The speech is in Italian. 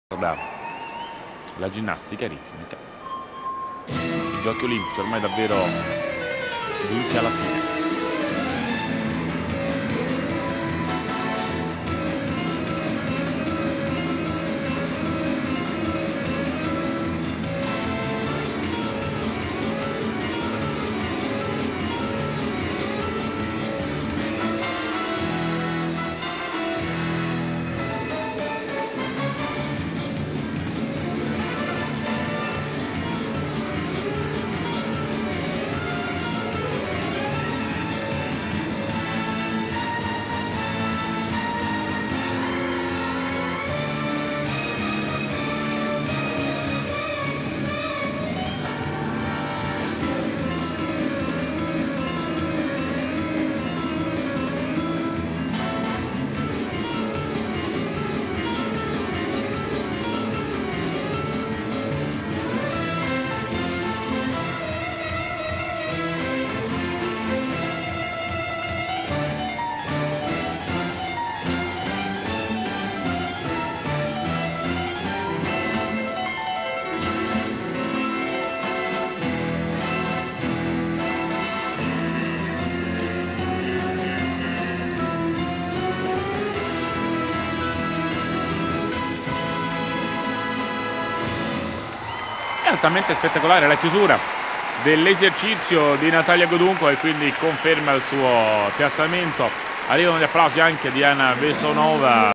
La ginnastica ritmica, i giochi olimpici ormai davvero giunti alla fine. Altamente spettacolare la chiusura dell'esercizio di Natalia Godunco, e quindi conferma il suo piazzamento. Arrivano gli applausi anche di Anna Bessonova.